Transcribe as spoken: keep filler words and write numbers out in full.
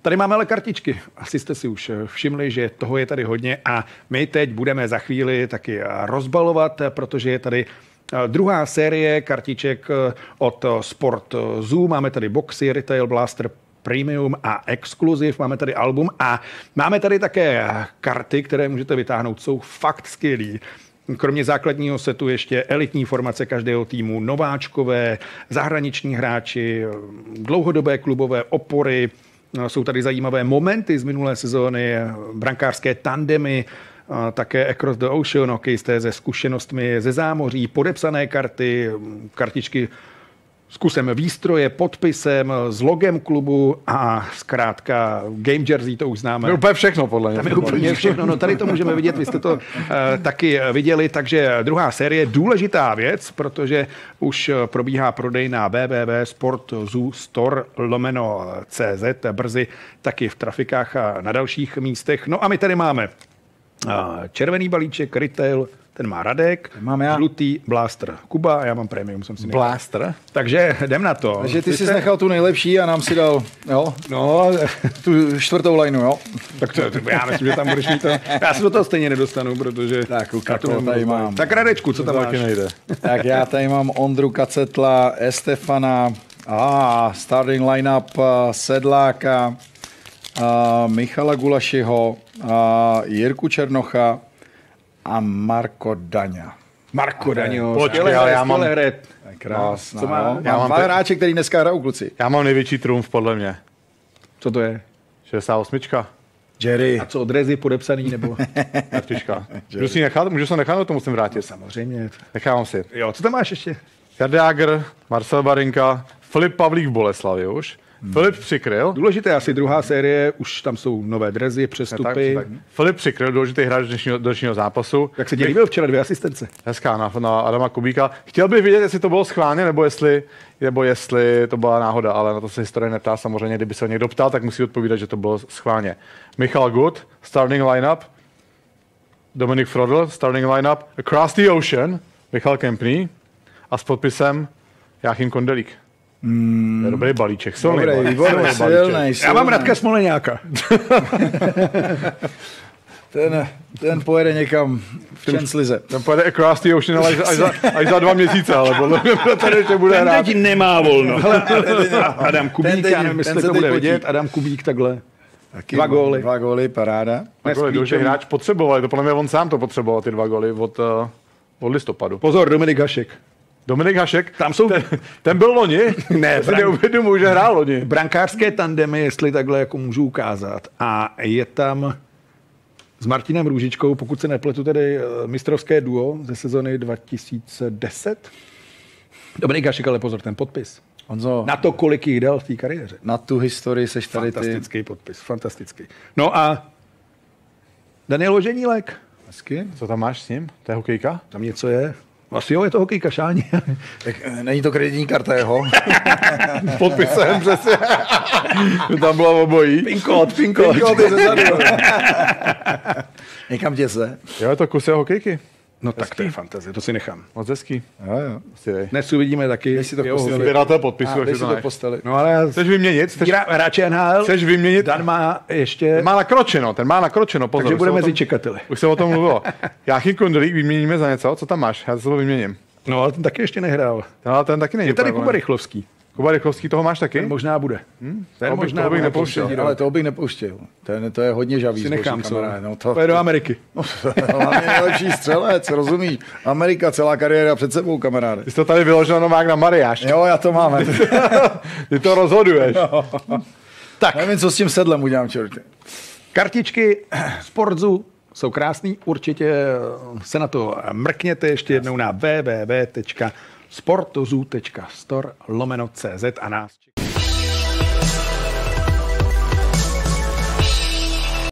Tady máme ale kartičky. Asi jste si už všimli, že toho je tady hodně a my teď budeme za chvíli taky rozbalovat, protože je tady druhá série kartiček od Sport Zoo. Máme tady boxy, Retail Blaster Premium a Exclusive. Máme tady album a máme tady také karty, které můžete vytáhnout. Jsou fakt skvělý. Kromě základního setu ještě elitní formace každého týmu, nováčkové, zahraniční hráči, dlouhodobé klubové opory. Jsou tady zajímavé momenty z minulé sezóny, brankářské tandemy, také Across the Ocean, hokejisté se zkušenostmi ze zámoří, podepsané karty, kartičky s kusem výstroje, podpisem, s logem klubu a zkrátka game jersey, to už známe. Je úplně všechno, podle mě. Tam je úplně všechno, no tady to můžeme vidět, vy jste to uh, taky viděli, takže druhá série, důležitá věc, protože už probíhá prodej na w w w tečka sport zoo store lomeno c z, brzy taky v trafikách a na dalších místech. No a my tady máme uh, červený balíček, retail, ten má Radek, mám já. Žlutý Blaster Kuba a já mám Premium. Jsem si nechal. Blaster? Takže jdem na to. Takže ty jsi jste... nechal tu nejlepší a nám si dal, jo, no, tu čtvrtou lineu, jo. Tak to, to, já myslím, že tam budeš mít to. Já se do toho stejně nedostanu, protože... Tak, to tady mám. Tak Radečku, co tam máš? Nejde. Tak já tady mám Ondru Kacetla, Estefana, a starting lineup Sedláka, a Michala Gulašiho, a Jirku Černocha, a Marko Daňa. Marko Daňo. Počkej, ale já mám... Krásná, co má? Já Já mám mám dva te... hráče, který dneska hrajou kluci. Já mám největší trumf, podle mě. Co to je? šedesát osm. Jerry. A co, odrezy podepsaný nebo? Kartička. Můžu si nechat? Můžu se nechat, nebo to musím vrátit? Samozřejmě. Nechávám si. Jo, co tam máš ještě? Jardáger, Marcel Barinka, Filip Pavlík v Boleslavi už. Hmm. Filip Přikryl. Důležité asi druhá série, už tam jsou nové drezy, přestupy. Tak, tak. Filip Přikryl, důležitý hráč dnešního, dnešního zápasu. Jak se ti líbil včera dvě asistence? Hezká na, na Adama Kubíka. Chtěl bych vidět, jestli to bylo schválně, nebo jestli, nebo jestli to byla náhoda, ale na to se historie neptá. Samozřejmě, kdyby se někdo ptal, tak musí odpovídat, že to bylo schválně. Michal Good, starting lineup. Dominik Frodl, starting lineup. Across the Ocean, Michal Kempný. A s podpisem Jáchym Kondelík. Mm. Je dobrý balíček, silný Dobrý, balíček. výborný, silný, Já mám Radka Smoleňáka. ten, ten pojede někam v Čenslize. Ten pojede Across the Ocean až, až, za, až za dva měsíce, ale podle mě tady ještě bude ten hrát. teď nemá volno. Hele, Adam Kubík, teď, já nevím, jestli to bude vidět. Adam Kubík takhle. Taky dva góly. Dva góly, paráda. Důležitý hráč potřeboval, to podle mě on sám to potřeboval, ty dva góly od, uh, od listopadu. Pozor, Dominik Hašek. Dominik Hašek, tam jsou... ten, ten byl loni, ne, si neuvědomuji, že hrál loni. Brankářské tandemy, jestli takhle jako můžu ukázat. A je tam s Martinem Růžičkou, pokud se nepletu, tedy mistrovské duo ze sezony dva tisíce deset. Dominik Hašek, ale pozor, ten podpis. Honzo, na to, kolik jich dal v té kariéře. Na tu historii seš tady fantastický ty... podpis, fantastický. No a Daniel Oženílek. Hezky. Co tam máš s ním? To je hokejka? Tam něco je. Asi jo, je to hokejka, Šáni. Tak není to kreditní karta jeho? S podpisem přesně. Tam bylo obojí. Pinkot, pinkot. Pinkot je zezadu. Někam tě se. Jo, je to kus jeho hokejky. No tak to je fantazie, to si nechám. Moc hezký. Jo, jo. Dnes uvidíme taky. Dej si to sběratel podpisu. Dej si to posteli. No ale... Chceš vyměnit? Chceš... Hráče N H L. Chceš vyměnit? Dan má ještě... Ten má nakročeno, ten má nakročeno, pozor. Takže bude mezi čekateli. Už se o tom mluvilo. Jáchym Kondelík vyměníme za něco? Co tam máš? Já se to vyměním. No ale ten taky ještě nehrál. No, ale ten taky není. Je tady Kuba Rychlovský. Kuba Rychlovský, toho máš taky? Ten možná bude. Hmm? Ten toho možná bych bude nepouštěl. Ale toho bych nepouštěl. Ten, to je hodně žavý. Si nechám co. No, to... Pojde do Ameriky. No, hlavně nejlepší střelec, rozumíš? Amerika, celá kariéra před sebou, kamaráde. Ty jsi to tady vyložil Novák na Mariáš. Jo, já to mám. Ty to rozhoduješ. No. Tak. Nevím, co s tím sedlem udělám, čertě. Kartičky Sport Zoo jsou krásný, určitě se na to mrkněte ještě jednou na w w w tečka sport zoo tečka store lomeno c z a nás